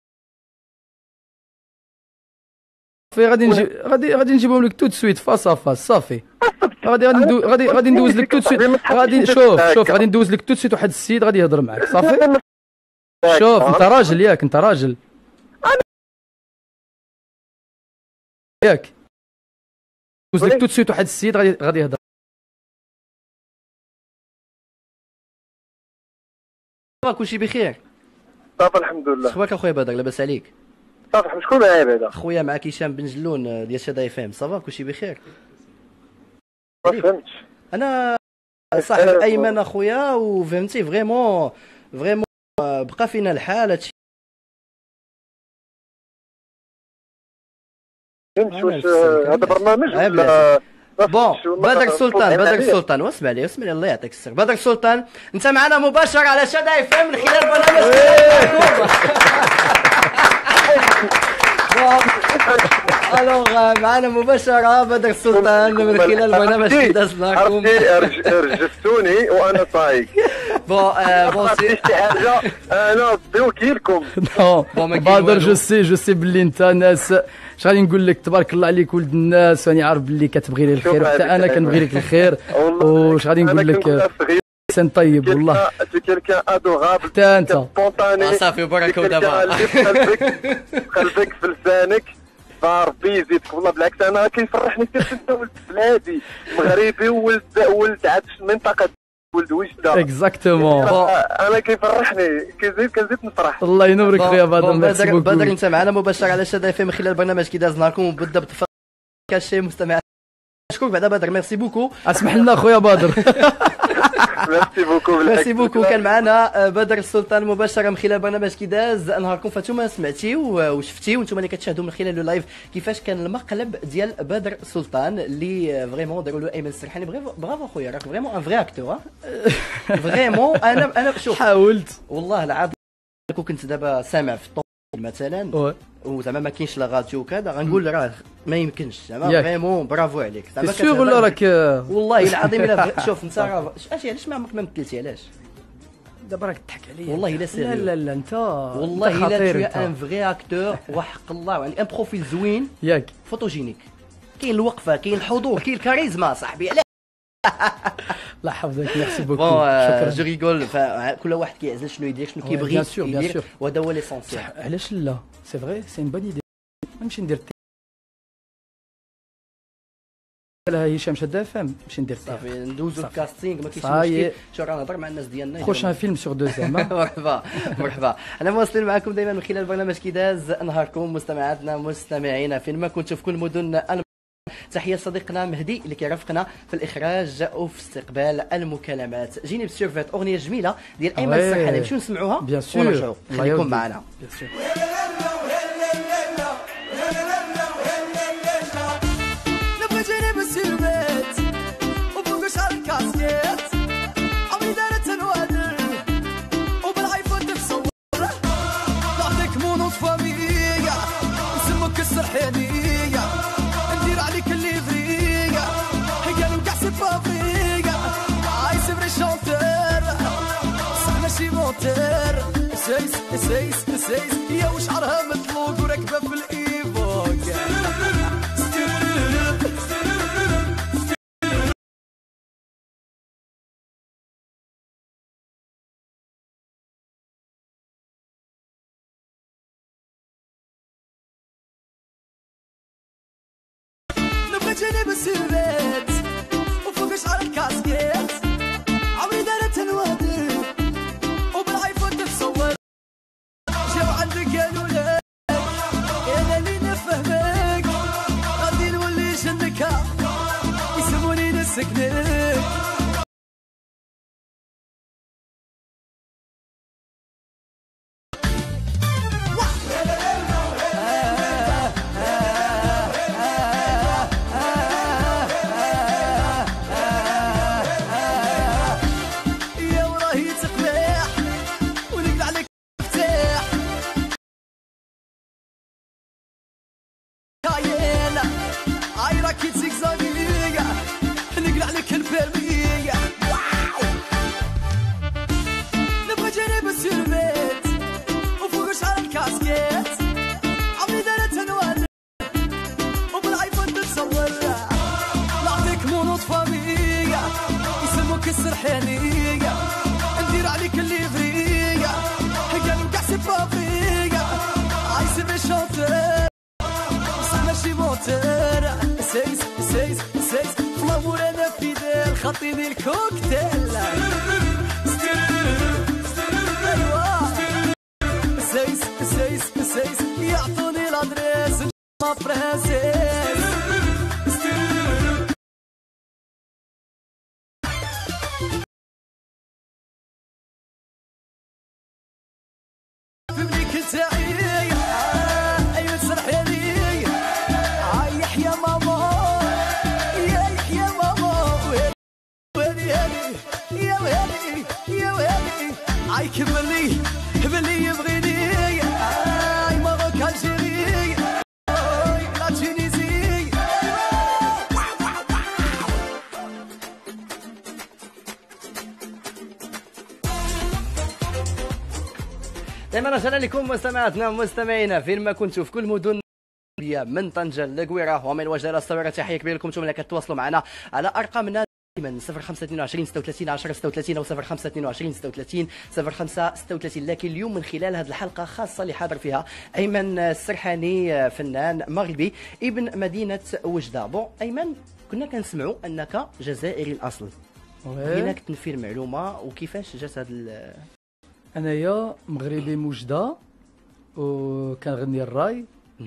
غادي نجيبهم لك تو سويت فاس فاس صافي. غادي ندوز لك تو سويت. غادي شوف غادي ندوز لك تو سويت واحد السيد غادي يهضر معك صافي. شوف انت راجل ياك انت راجل ياك ندوز لك تو سويت واحد السيد غادي يهضر.
كلشي بخير؟
صافي الحمد لله.
اخبارك اخويا بدر؟ لاباس عليك؟
صافي. شكون معايا بعدا؟
خويا معاك هشام بن جلون ديال شادا اف ام. صافا كلشي بخير؟
ما فهمتش.
انا صاحب ايمن اخويا وفهمتي فريمون بقى فينا الحال. هادشي
فهمت واش هذا برنامج ولا
بون؟ بدر السلطان واسمع لي الله يعطيك الصحه. بدر السلطان انت معنا مباشر على شادا اف ام من خلال برنامج الوغ معنا مباشرة بدر السلطان من خلال برنامج كيداز معكم.
رجفتوني وانا صايق.
بون
شي حاجه انا بوكيلكم.
بدر جو سي باللي انت ناس اش غادي نقول لك تبارك الله عليك ولد الناس. راني عارف باللي كتبغي لي الخير حتى انا كنبغي لك الخير. واش غادي نقول لك انسان طيب والله.
سي كيلكان ادوغابل
حتى انت
صافي بركه دابا
قلبك في لسانك. ربي يزيدك والله. بالعكس انا كيفرحني كثير انت ولد بلادي مغربي ولد عاد المنطقه ولد وجده.
اكزاكتومون.
انا كيفرحني كنزيد نفرح.
الله ينورك خويا بدر.
بدر انت معنا مباشر على شادا اف ام من خلال برنامج كيداز نهاركم وبالضبط كاشي مستمع. اشكرك بعدا بدر. ميرسي بوكو.
اسمح لنا خويا بدر.
ميرسي بوكو. كان معنا بدر السلطان مباشره من خلال برنامج كيداز نهاركم. فانتوما سمعتيو وشفتيو وانتوما اللي كتشاهدوا من خلال اللايف كيفاش كان المقلب ديال بدر السلطان اللي فريمون داروا له ايمن السرحاني. برافو خويا راك فريمون ان فري اكتور. فريمون انا شوف
حاولت
والله العظيم. كنت دابا سامع في الطون مثلا وزعما ما كاينش لا راديو وكذا غنقول راه ما يمكنش زعما فريمون برافو عليك. زعما
سيغ ولا راك
والله العظيم الا شوف انت راه علاش ما عمرك ما مثلتي؟ علاش
دابا راك تضحك عليا؟
والله الا سيريو.
لا انت
والله الا تو ان فري اكتور وحق الله. يعني ان بروفيل زوين
ياك
فوتوجينيك. كاين الوقفه كاين الحضور كاين الكاريزما صاحبي.
الله يحفظك. ميرسي بوكو.
شكرا. جو ريغول. كل واحد كيعزل شنو يدير شنو كيبغي يدير وهذا هو ليسونسيال.
علاش لا سي فري سي ان بون ايدي نمشي ندير لها هشام شاده فهم باش ندير
صافي ندوزو الكاستينغ ما كاينش
صايي.
مشكل. شوف رانا نهضر مع الناس ديالنا
بروشان فيلم سور 2 زعما.
مرحبا مرحبا. انا مواصلين معكم دائما من خلال برنامج كيداز نهاركم مستمعاتنا مستمعينا فين ما كنتوا في كل مدن تحيه صديقنا مهدي اللي كيرافقنا في الاخراج وفي استقبال المكالمات. جيني بسيرفات اغنيه جميله ديال ايمن السرحاني نمشيو نسمعوها
بيان سور
ونرجعوا. خليكم معنا.
بيان سور.
ندير عليك اللي فريقة قالوا كاع سي فافريقة عايز بري شونتور صح ماشي موتور سيس سيس سيس يا وشعرها مطلوق وراكبة في الإيفوك جاني بالسيرات وفوق شعر الكاسكيت عمري دارت الوادر وبالايفون تتصور جاو عندك قالوا لك انا اللي نفهمك غادي نولي جنك يسموني نسكنك السرحانية ندير عليك اللي فريقة قالوا كاع سي فافريقة عايز بري شونتور صح ماشي موتور سيس سيس سيس فلامور انا فيدال خاطيني الكوكتيل سيس سيس سيس يعطوني الادريس ما برانسيس أيوة سرحاني يحيى ماما يا يحيى ماما ويلي يا ويلي يا ويلي عاي كبرلي بلي يبغيني عاي ماروك الجيري لا تونيزي
دائما رجعنا لكم مستمعاتنا مستمعينا فين ما كنتوا في كل مدن من طنجة للقويرة ومن وجدة الصغيرة. تحية كبيرة لكم. انتم اللي كتواصلوا معنا على ارقامنا دائما 0522 36 10 36 او 0522 36 05 36. لكن اليوم من خلال هذه الحلقة خاصة اللي حاضر فيها ايمن السرحاني فنان مغربي ابن مدينة وجدة. بون ايمن كنا كنسمعوا انك جزائري الاصل. بغيناك تنفي المعلومة وكيفاش جات هذا
انايا مغربي موجده وكنغني الراي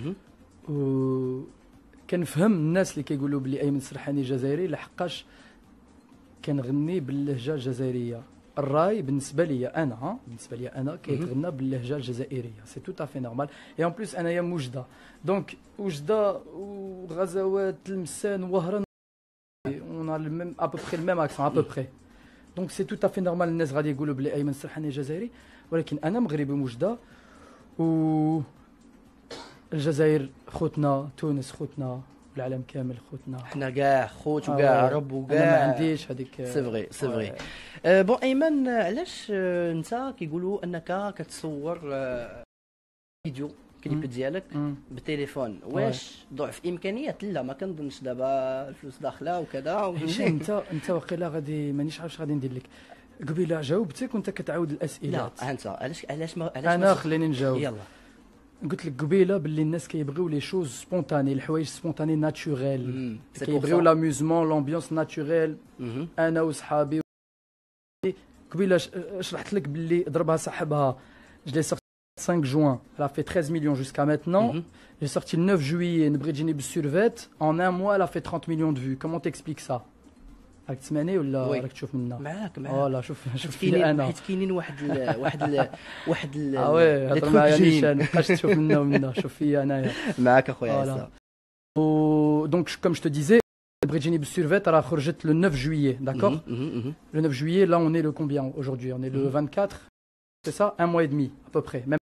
وكنفهم الناس اللي كيقولوا بلي ايمن السرحاني جزائري لحقاش كنغني باللهجه الجزائريه. الراي بالنسبه لي انا كيتغنى باللهجه الجزائريه سي تو افي نورمال اي اون بليس انايا موجده دونك وجده وغزوات تلمسان وهران اون ا ميم ا بو بري ميم اكسون ا بو بري دونك سي تو افي نورمال الناس غادي يقولوا بلي ايمن السرحاني جزائري ولكن انا مغربي موجده و الجزائر خوتنا تونس خوتنا العالم كامل خوتنا
حنا كاع خوت وكاع عرب وكاع
انا ما عنديش هذيك
سي فغي سي فغي. بون ايمن علاش انت كيقولوا انك كتصور فيديو كليب ديالك بالتليفون واش ضعف امكانيات؟ لا ما كنظنش دابا الفلوس داخله وكذا
انت واقيلا غادي مانيش عارف غادي ندير لك قبيله جاوبتك وانت كتعاود الاسئله.
لا انت علاش
انا خليني نجاوب.
يلا
قلت لك قبيله باللي الناس كيبغيو لي شوز سبونتاني، الحوايج سبونتاني ناتشوريل، كيبغيو لاميوزمون لامبيونس ناتشوريل. انا وصحابي قبيله شرحت لك باللي ضربها صاحبها. جلي سورتي 5 juin, elle a fait 13 millions jusqu'à maintenant. J'ai sorti le 9 juillet, نبغي تجيني بالسورفيت. En un mois, elle a fait 30 millions de vues. Comment t'expliques ça? راك تسمعني ولا راك تشوف منا؟
معاك
فوالا شوف
فيني
انا
حيت كاينين واحد
وي هضر معايا نيشان، مابقاش تشوف منا ومنا، شوف فيا انايا
معاك اخويا عيسى.
دونك كوم جو te disais, بغيت تجيني بالسورفيت راه خرجت le 9 juillet, d'accord? Le 9 juillet, là on est le combien aujourd'hui? On est le 24, c'est ça? Un mois et demi à peu près. Même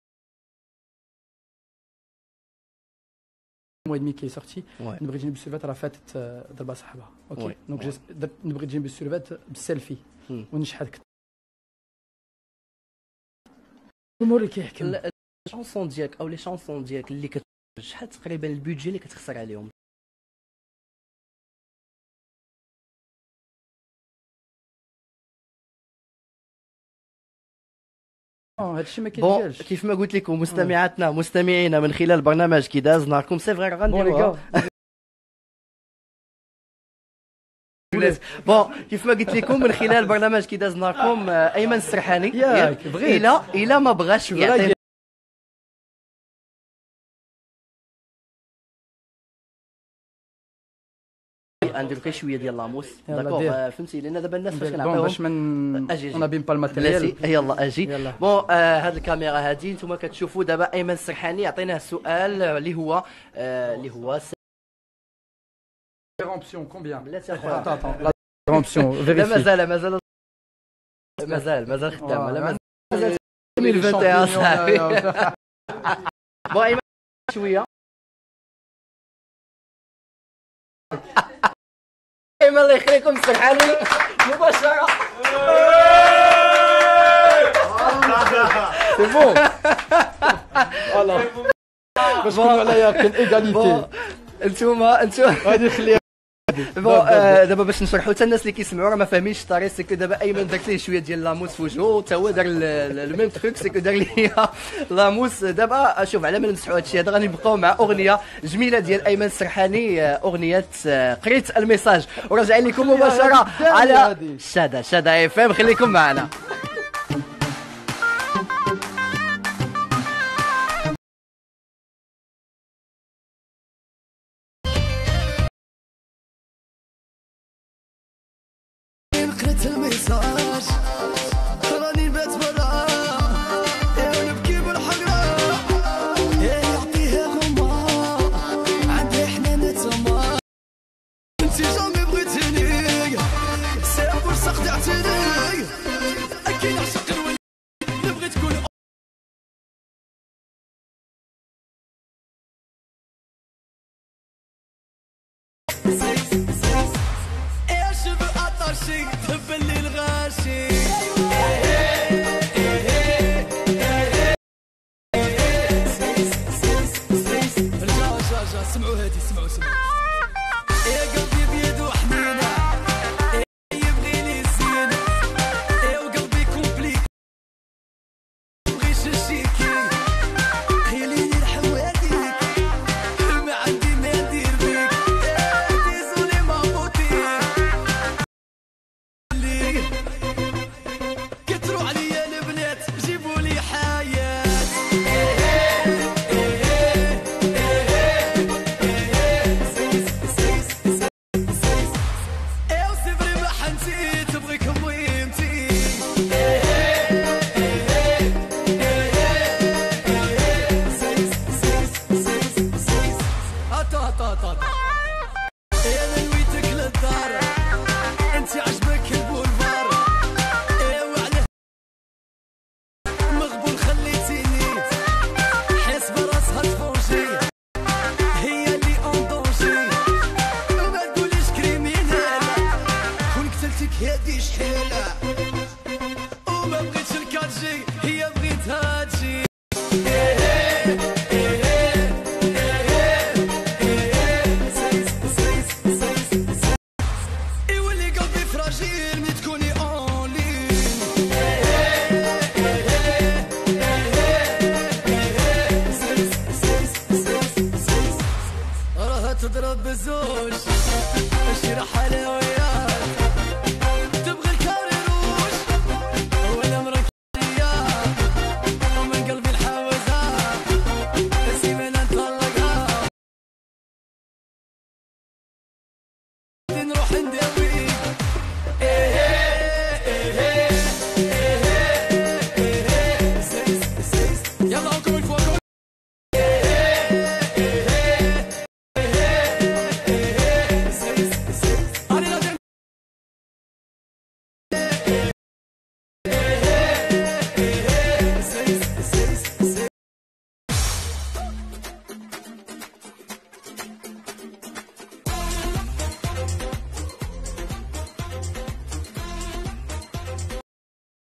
mois et demi qui est sorti. نبغي تجيني بالسورفيت راه فاتت ضربه صاحبها. اوكي دونك نبغي تجيني بالسورفيت بالسيلفي ونشحذك. الجمهور اللي كيحكم
الشانسون ديالك او لي شانسون ديالك اللي شحال تقريبا البيدجي اللي كتخسر عليهم؟
هادشي ما كيتقالش.
كيف ما قلت لكم مستمعاتنا مستمعينا من خلال برنامج كي داز نهاركم، سي فري غنديروها. بون كيف ما قلت لكم من خلال برنامج كي داز نهاركم، ايمن السرحاني الا ما بغاش يعطي نديرو غير شويه ديال لاموس، داكوغ فهمتي، لان دابا الناس فاش كنعطيوهم
باش من اون ابيم با الماتيريال.
يلا اجي بون هاد الكاميرا هادي نتوما كتشوفوا دابا ايمن السرحاني عطيناه سؤال اللي هو
interruption combien؟
بلاتي اخويا
interruption vérifie.
مازال خدام، مازال 2021 صافي. بون ايمن شويه ايمن الله يخليكم السرحاني مباشره.
سي بون فوالا باش نكونوا على يقين ايغاليتي.
انتوما
غادي نخليها
بون دابا باش نشرحوا حتى الناس اللي كيسمعوا راه ما فاهمينش الطريق. سي كو دابا ايمن درت ليه شويه ديال لاموس في وجهه، حتى هو دار الميم تروك، سي كو دار ليا لاموس. دابا شوف على ما نمسحوا هادشي هذا غادي نبقاو مع اغنيه جميله ديال ايمن السرحاني، اغنيه قريت الميساج، وراجعين لكم مباشره على شادا اف ام. خليكم معنا.
قريت الميساج راني نبات برا ونبكي بالحقرة يعطيها غما عندي حنانة تما انتي جامي بغيتيني سي فرصة خدعتيني اكيد عشق الولي نبغي تكون تهب اللي الغاشي. رجع سمعوا هادي سمعوا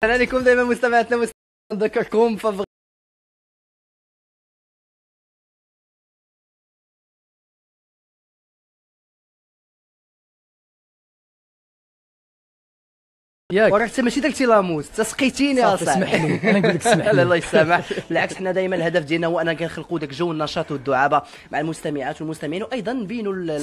اهلا عليكم دائما مستمعاتنا نذكركم
ياك
وراك انت ماشي درتي لاموس انت سقيتيني اصاحبي.
اسمح لي انا نقول لك اسمح
لا
لي.
الله يسامح، بالعكس حنا دائما الهدف ديالنا هو اننا كنخلقوا داك جو النشاط والدعابه مع المستمعات والمستمعين، وايضا نبينوا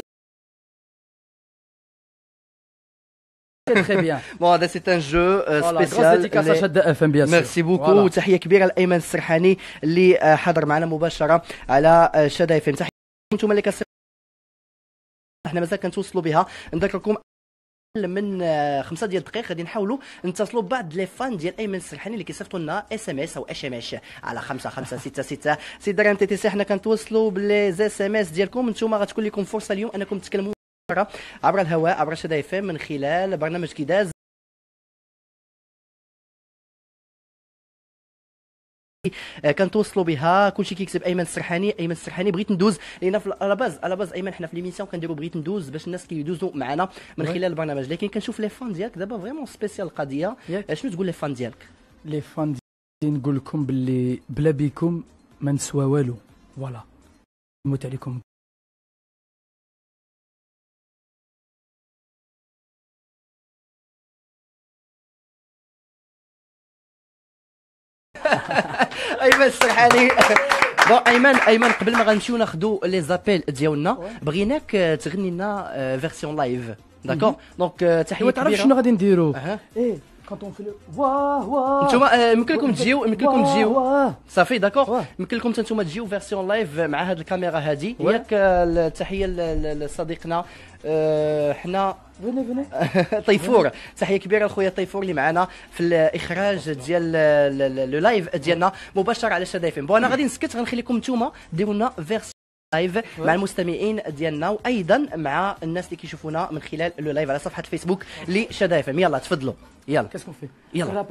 تري بيان.
بون هذا سي ان جو سبيسيال.
شادة اف ام بيان سور.
ميرسي بوكو، تحيه كبيره لايمن السرحاني اللي حضر معنا مباشره على شادة اف ام. تحيه انتم اللي احنا مازال كنتوصلوا بها. نذكركم من 5 ديال الدقائق غادي نحاولوا نتصلوا ببعض لي فان ديال ايمن السرحاني اللي كيصيفطوا لنا اس ام اس او اش ام اس على 5566. سي درهم تي تي سي. حنا كنتوصلوا باللي اس ام اس ديالكم، انتم غتكون لكم فرصه اليوم انكم تتكلموا عبر الهواء عبر شادة اف ام من خلال برنامج كيداز. كنتوصلوا بها كلشي كيكتب ايمن السرحاني. ايمن السرحاني بغيت ندوز لينا في على باز ايمن حنا في ليميسيون كنديروا بغيت ندوز باش الناس كيدوزوا معنا من خلال البرنامج، لكن كنشوف لي فان ديالك دابا فريمون سبيسيال القضيه. شنو تقول لي فان ديالك؟
لي فان ديالي نقول لكم باللي بلا بيكم ما نسوى والو. فوالا نموت عليكم.
ايمن السرحاني. بون ايمن قبل ما غنمشيو ناخذوا لي زابيل ديالنا بغيناك تغني لنا فيرسيون لايف داكور. دونك تحيه كبيره.
تعرف شنو غادي نديرو؟ ايه كونطون في واه واه
نتوما يمكن لكم تجيو صافي داكور. يمكن لكم نتوما تجيو فيرسيون لايف مع هذه الكاميرا هذه. ياك التحيه لصديقنا حنا طيفور. تحيه كبيره لخويا طيفور اللي معنا في الاخراج ديال لو لايف ديالنا مباشر على شادة اف ام. انا غادي نسكت، غنخليكم نتوما ديروا لنا فيرسيون لايف مع المستمعين ديالنا وايضا مع الناس اللي كيشوفونا من خلال لو لايف على صفحه فيسبوك لشادة اف ام. يلا تفضلوا يلا.
كاسكون في
يلا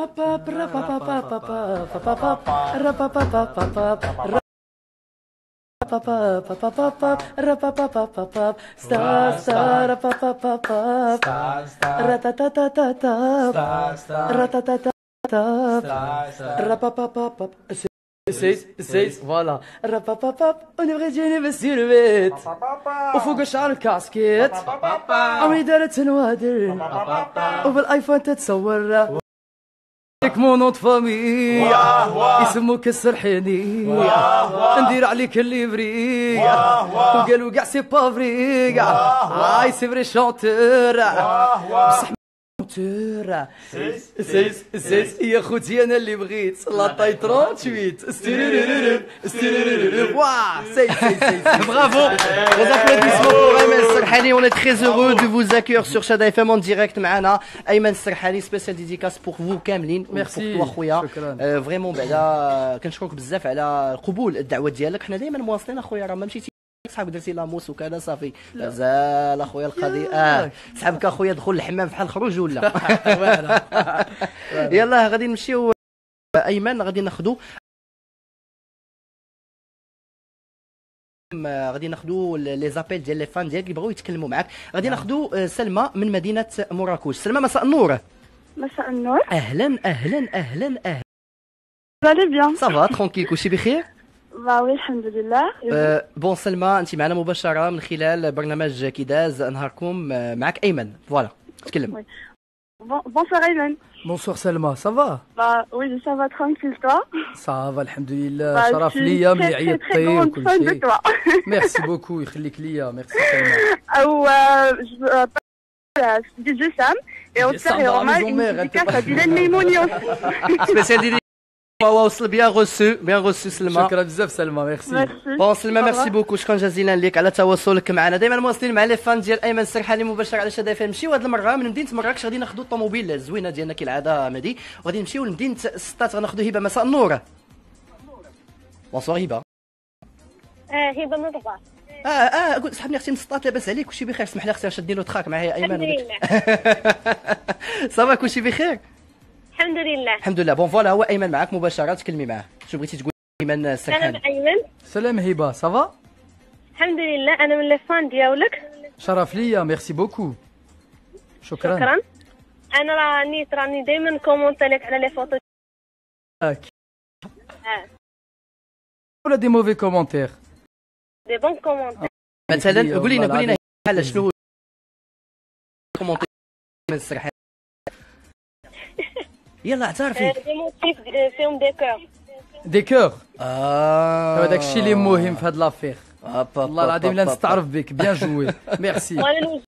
فوالا ونبغي تجيني بالسيلفيت وفوق شعر الكاسكيت عمري دارت نوادر وبالايفون تتصور لك مونوت فامي يسموك السرحاني ندير عليك الليبري وقالوا كاع سي با فري كاع سي فري شونتور بصح سيس يا خوتي انا اللي بغيت لا طاي 38 واه سي
bravo. Les applaudissements pour Ayman Serhani. On est très heureux de vous accueillir sur Shada FM en direct معنا Ayman Serhani. Spécial dédicace pour vous كاملين.
ميرسي
pour toi خويا. فريمون بعدا كنشكرك بزاف على قبول الدعوه ديالك. حنا دائما مواصلين اخويا، راه ما مشيتي صحابك درتي لاموس وكذا صافي مازال اخويا القضيه. صحابك اخويا دخل الحمام بحال الخروج ولا يلا غادي نمشيو ايمن. غادي ناخذوا لي زابيل ديال لي فان ديالك اللي بغاو يتكلموا معاك. غادي ناخذوا سلمى من مدينه مراكش. سلمى مساء النور.
مساء النور.
اهلا اهلا اهلا اهلا.
فالي بيان
صافا ترونكيل كلشي بخير؟
وي الحمد لله.
بون سلمى انت معنا مباشره من خلال برنامج كيداز نهاركم. معك ايمن فوالا تكلم.
Bonsoir Ayman.
Bonsoir Selma, ça va?
Bah oui, ça va tranquille toi?
Ça va, alhamdoulilah. شرف ليا ملي عيطتي وكل شيء. Merci beaucoup, يخليك ليا. Merci Selma.
Ou DJ Sam et on te remet une dédicace à Dylan Leimouni aussi.
Spécial dédicace. وصل بيان غوسو سلمى.
شكرا بزاف سلمى. ميرسي.
بون سلمى ميرسي بوكو. شكرا جزيلا لك على تواصلك معنا. دائما مواصلين مع لي فان ديال ايمن السرحاني مباشر على شادة اف ام. نمشيو هذه المره من مدينه مراكش، غادي ناخذوا الطوموبيل الزوينه ديالنا كالعاده مهدي، وغادي نمشيو لمدينه سطات. غناخذوا هبه. مساء النور. بونسوار هبه.
هبه من الرباط.
قول صاحبني اختي من سطات لاباس عليك؟ كلشي بخير؟ سمح لي اختي شدني له تخاك معايا ايمن.
الحمد لله.
صافا كلشي بخير؟
الحمد لله.
الحمد لله. بون فوالا هو ايمن معك مباشره، تكلمي معاه. شنو بغيتي تقول ايمن السرحاني؟
سلام ايمن.
سلام هبه، صافا؟
الحمد لله انا من لي فان ديالك.
شرف ليا. ميرسي بوكو. شكرا.
انا راني دائما كومونت لك على لي فوتو.
ولا دي موفي كومونتير؟
دي بون كومونتير.
مثلا قول لنا بحال شنو كومونتير من السرحه. يلا اعترفي.
دي موتيف فيهم دي كور.
دي كور. هذاك الشيء اللي مهم في هاد لافير. والله العظيم لا نستعرف بك. بيان جوي. ميرسي.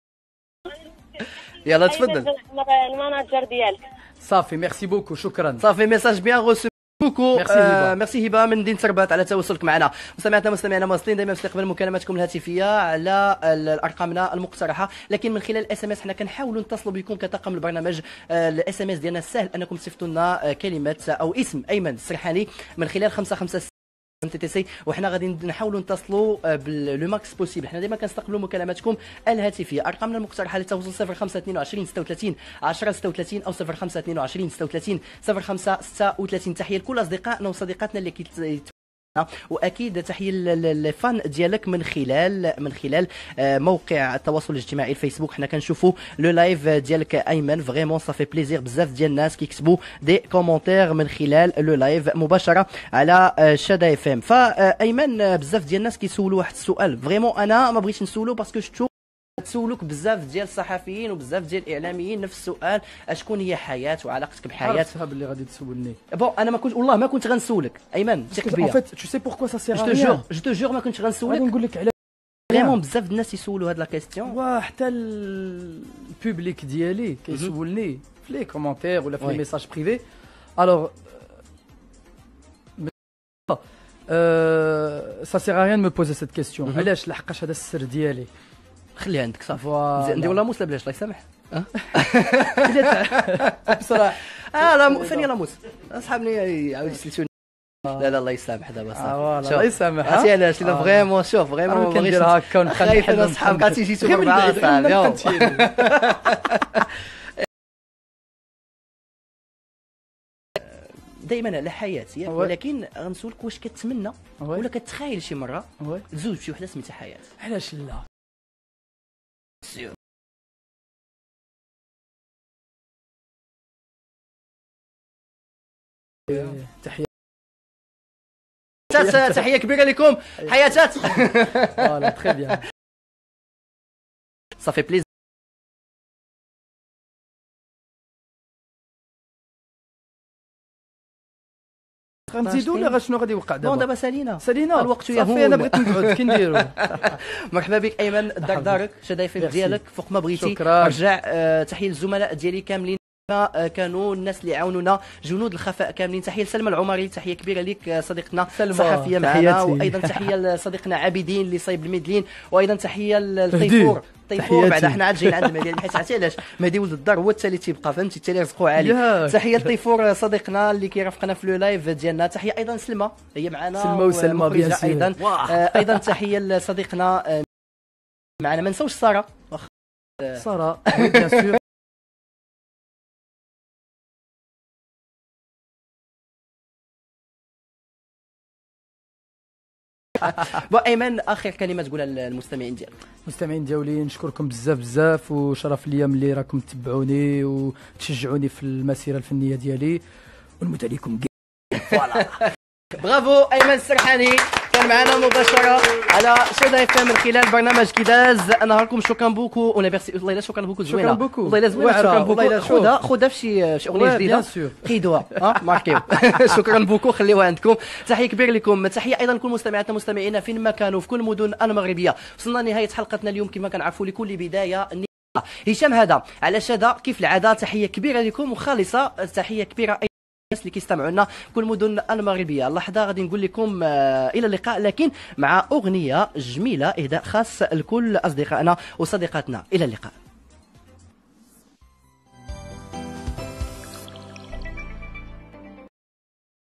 يلا تفضل.
الماناجر ديالك.
صافي ميرسي بوكو. شكرا.
صافي ميساج بيان غوسو بوكو. ميرسي هبه من مدينه رباط على تواصلك معنا. مستمعينا مواصلين دائما في استقبال مكالماتكم الهاتفيه على ارقامنا المقترحه، لكن من خلال الاس ام اس حنا كنحاولوا نتصلوا بكم كطاقم البرنامج. الاس ام اس ديالنا سهل انكم تصيفطوا لنا كلمه او اسم ايمن السرحاني من خلال 556 TTC، وحنا غادي نحاولوا نتصلوا باللو ماكس بوسيبل. حنا ديما كنستقبلوا مكالماتكم الهاتفيه. ارقامنا المقترحه للتواصل 0522 36 10 36 او 0522 36 05 36. تحيه لكل اصدقائنا وصديقاتنا اللي واكيد تحيه للفان ديالك من خلال موقع التواصل الاجتماعي الفيسبوك. حنا كنشوفوا لو لايف ديالك ايمن، فريمون صافي بليزير. بزاف ديال الناس كيكتبوا دي كومونتير من خلال لو لايف مباشره على شادا اف ام. فايمن بزاف ديال الناس كيسولوا واحد السؤال، فريمون انا ما بغيتش نسولو باسكو شفتو تسولوك بزاف ديال الصحفيين وبزاف ديال الاعلاميين نفس السؤال، اشكون هي حياه وعلاقتك بحياه؟
عرفتها باللي غادي تسولني.
بون انا ما كنت والله ما كنت غنسولك ايمن، ثق بيا.
ان فيت تو سي بوركوا سا سير ريان.
جو تو جور ما كنتش غنسولك.
غادي نقول لك على
فريمون بزاف الناس يسولوا هاد لا كيستيون،
وحتى البوبليك ديالي كيسولني في لي كومونتير ولا في لي ميساج بريفي. الوغ سا سير ريان مو بوزي سيت كيستيون. علاش؟ لحقاش هذا السر ديالي.
خليها عندك صافي. ندير ولا موس لا بلاش الله يسامح.
بصراحه
لا فين لاموس اصحابني يعاودوا يسلسوني. لا الله يسامح دابا صافي.
الله يسامح.
عرفتي علاش؟ لا فريمون شوف فريمون ما بغيتش
ندير هكا ونخلي
حنا اصحابك عرفتي جيتو بربعه صافي. دائما على حياتي، ولكن غنسولك واش كتمنى ولا كتخايل شي مره تزوج بشي وحده سميتها حياه؟
علاش لا؟
تحية كبيرة لكم حياتات.
فوالا تري بيان.
صافي بليز.
غنزيدو ولا شنو غادي يوقع دابا؟
دابا سالينا
الوقت يهون. صافي انا بغيت نقعد كي نديرو.
مرحبا بك ايمن، الدار دارك، شدايفك ديالك فوق ما بغيتي. رجع. تحيه للزملاء ديالي كاملين كانوا الناس اللي عاونونا، جنود الخفاء كاملين. تحيه لسلمى العمري، تحيه كبيره ليك صديقتنا صحفيه معنا، وايضا تحيه لصديقنا عابدين اللي صايب الميدلين، وايضا تحيه للطيفور بعد حنا عاد جايين عند المهدي، حيت عرفتي علاش مهدي ولد الدار هو التالي تيبقى، فهمتي التالي رزقو عالي. تحيه لطيفور صديقنا اللي كيرافقنا في لو لايف ديالنا. تحيه ايضا سلمى هي معنا،
سلمى بيان سور.
ايضا تحيه لصديقنا معنا، ما نساوش ساره
بيان سور.
ايمن اخر كلمه تقولها للمستمعين ديالك؟
المستمعين ديالي نشكركم بزاف وشرف ليا ملي راكم تتبعوني وتشجعوني في المسيره الفنيه ديالي، ونموت عليكم.
فوالا برافو ايمن السرحاني كان معنا مباشره على شادا اف ام من خلال برنامج كيداز. نهاركم شكرا بوكو ونبيرسي. والله الا شكرا بوكو زوينه، والله الا زوينه. شكرا بوكو. خذها في شي اغنيه جديده قيدوها ماركيو. شكرا بوكو، خليوها عندكم. تحيه كبيره لكم. تحيه ايضا لكل مستمعاتنا مستمعينا فين ما كانوا في كل المدن المغربيه. وصلنا لنهايه حلقتنا اليوم. كما كنعرفوا لكل بدايه هشام هذا على شادا كيف العاده. تحيه كبيره لكم وخالصه. تحيه كبيره الناس اللي كيستمعوا لنا في كل المدن المغربيه. اللحظه غادي نقول لكم الى اللقاء، لكن مع اغنيه جميله اهداء خاص لكل اصدقائنا وصديقاتنا. الى اللقاء.